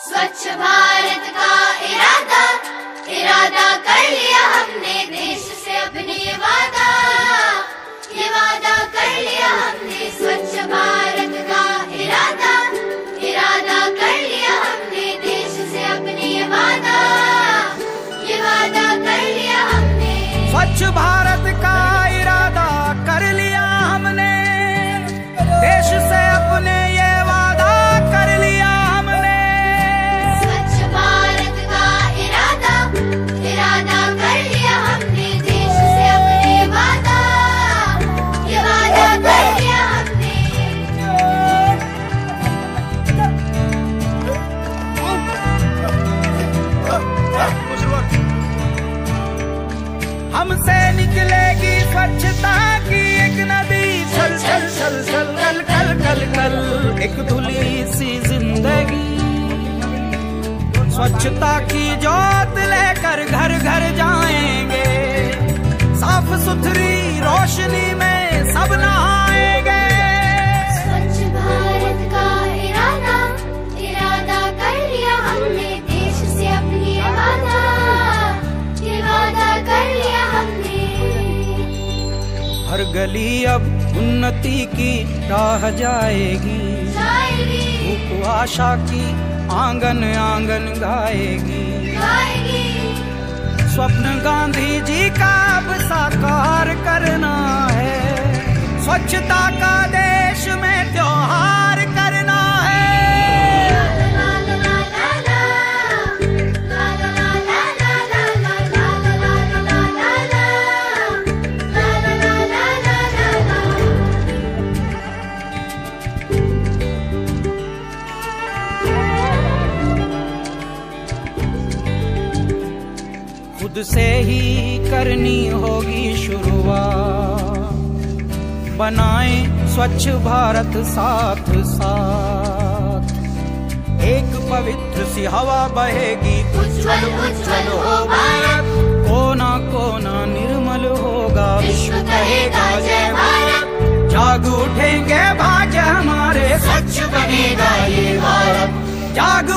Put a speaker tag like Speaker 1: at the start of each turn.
Speaker 1: स्वच्छ भारत का इरादा इरादा कर लिया हमने, देश से अपने ये वादा कर लिया हमने। स्वच्छ भारत का इरादा इरादा कर लिया हमने, देश से अपने ये वादा कर लिया हमने।
Speaker 2: स्वच्छ भारत का इरादा कर लिया हमने, देश से अपने ये वादा कर लिया हमने।
Speaker 1: स्वच्छ भारत का इरादा इरादा कर लिया हमने, देश से अपने वादा कर लिया हमने।
Speaker 2: हमसे निकलेगी स्वच्छता की एक नदी, चल चल चल चल कल कल कल कल एक धुली सी जिंदगी। स्वच्छता की जोत लेकर घर घर जाएंगे, साफ सुथरी रोशनी में सब नहाएंगे।
Speaker 1: स्वच्छ भारत का इरादा इरादा कर लिया हमने, देश से अपनी वादा कर लिया हमने।
Speaker 2: हर गली अब उन्नति की राह जाएगी, धूप आशा की आंगन आंगन गाएगी। स्वप्न गांधी जी का अब साकार करना है, स्वच्छता का देश में त्योहार करना है। खुद से ही करनी होगी शुरुआत, बनाएं स्वच्छ भारत साथ साथ। एक पवित्र सी हवा बहेगी, उज्जवल उज्जवल हो भारत। कोना कोना निर्मल होगा, विश्व कहेगा जय भारत। जाग उठेंगे भाग्य हमारे, स्वच्छ बनेगा ये भारत। जाग